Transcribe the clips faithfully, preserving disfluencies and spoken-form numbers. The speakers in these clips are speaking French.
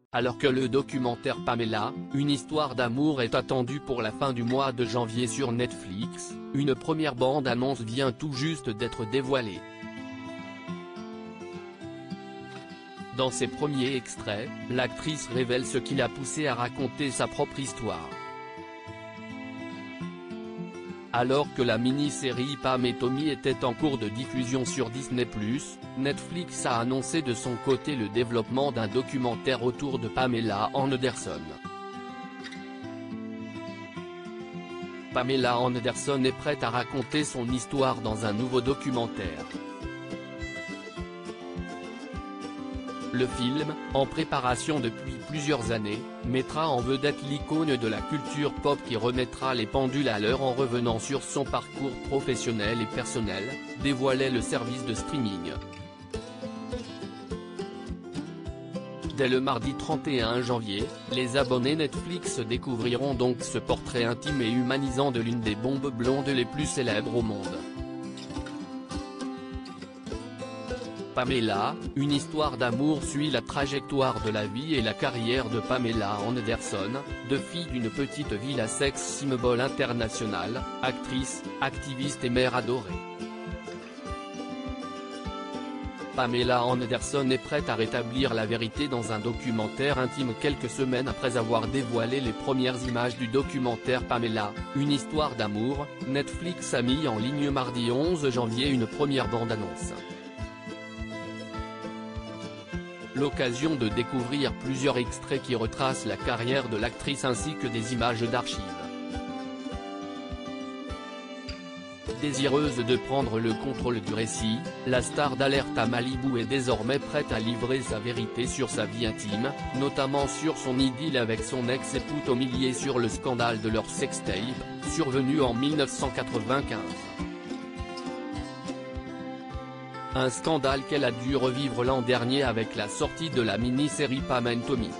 Alors que le documentaire Pamela, une histoire d'amour est attendu pour la fin du mois de janvier sur Netflix, une première bande-annonce vient tout juste d'être dévoilée. Dans ses premiers extraits, l'actrice révèle ce qui l'a poussée à raconter sa propre histoire. Alors que la mini-série Pam et Tommy était en cours de diffusion sur Disney plus, Netflix a annoncé de son côté le développement d'un documentaire autour de Pamela Anderson. Pamela Anderson est prête à raconter son histoire dans un nouveau documentaire. Le film, en préparation depuis plusieurs années, mettra en vedette l'icône de la culture pop qui remettra les pendules à l'heure en revenant sur son parcours professionnel et personnel, dévoilait le service de streaming. Dès le mardi trente et un janvier, les abonnés Netflix découvriront donc ce portrait intime et humanisant de l'une des bombes blondes les plus célèbres au monde. Pamela, une histoire d'amour suit la trajectoire de la vie et la carrière de Pamela Anderson, de fille d'une petite ville à sex symbol international, actrice, activiste et mère adorée. Pamela Anderson est prête à rétablir la vérité dans un documentaire intime quelques semaines après avoir dévoilé les premières images du documentaire Pamela, une histoire d'amour. Netflix a mis en ligne mardi onze janvier une première bande-annonce. L'occasion de découvrir plusieurs extraits qui retracent la carrière de l'actrice ainsi que des images d'archives. Désireuse de prendre le contrôle du récit, la star d'Alerte à Malibu est désormais prête à livrer sa vérité sur sa vie intime, notamment sur son idylle avec son ex-époux Tommy lié sur le scandale de leur sextape, survenu en mille neuf cent quatre-vingt-quinze. Un scandale qu'elle a dû revivre l'an dernier avec la sortie de la mini-série Pam et Tommy.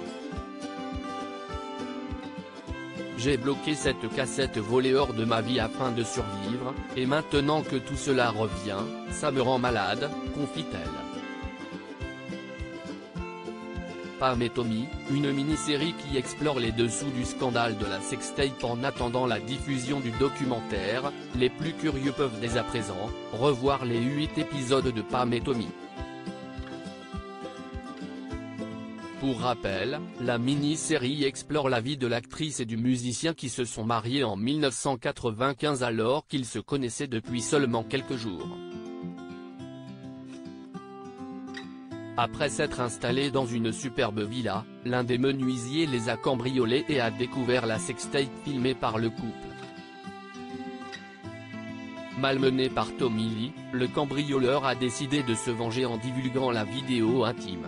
J'ai bloqué cette cassette volée hors de ma vie afin de survivre, et maintenant que tout cela revient, ça me rend malade, confie-t-elle. Pam et Tommy, une mini-série qui explore les dessous du scandale de la sextape en attendant la diffusion du documentaire. Les plus curieux peuvent dès à présent revoir les huit épisodes de Pam et Tommy. Pour rappel, la mini-série explore la vie de l'actrice et du musicien qui se sont mariés en mille neuf cent quatre-vingt-quinze alors qu'ils se connaissaient depuis seulement quelques jours. Après s'être installé dans une superbe villa, l'un des menuisiers les a cambriolés et a découvert la sextape filmée par le couple. Malmené par Tommy Lee, le cambrioleur a décidé de se venger en divulguant la vidéo intime.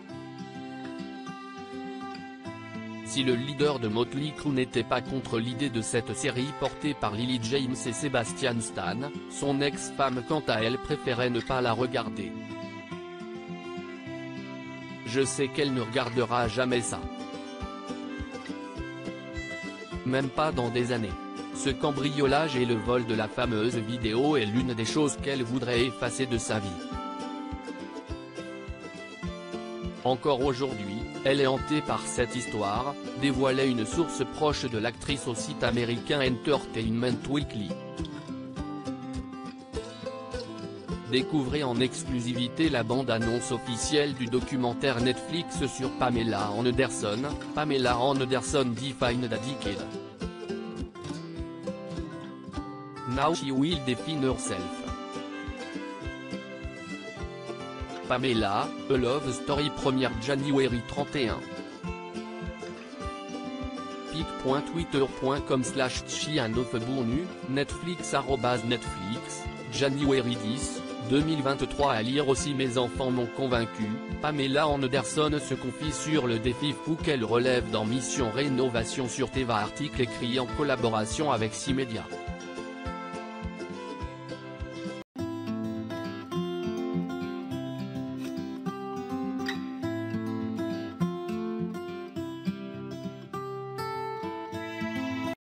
Si le leader de Motley Crue n'était pas contre l'idée de cette série portée par Lily James et Sebastian Stan, son ex-femme quant à elle préférait ne pas la regarder. Je sais qu'elle ne regardera jamais ça. Même pas dans des années. Ce cambriolage et le vol de la fameuse vidéo est l'une des choses qu'elle voudrait effacer de sa vie. Encore aujourd'hui, elle est hantée par cette histoire, dévoilait une source proche de l'actrice au site américain Entertainment Weekly. Découvrez en exclusivité la bande-annonce officielle du documentaire Netflix sur Pamela Anderson, Pamela Anderson Defined a Decade. Now she will define herself. Pamela, A Love Story première January trente et un. pic point twitter point com slash chianofebournu, Netflix arobase Netflix, January dix, deux mille vingt-trois. À lire aussi. Mes enfants m'ont convaincu, Pamela Anderson se confie sur le défi fou qu'elle relève dans Mission Rénovation sur Teva. Article écrit en collaboration avec six médias.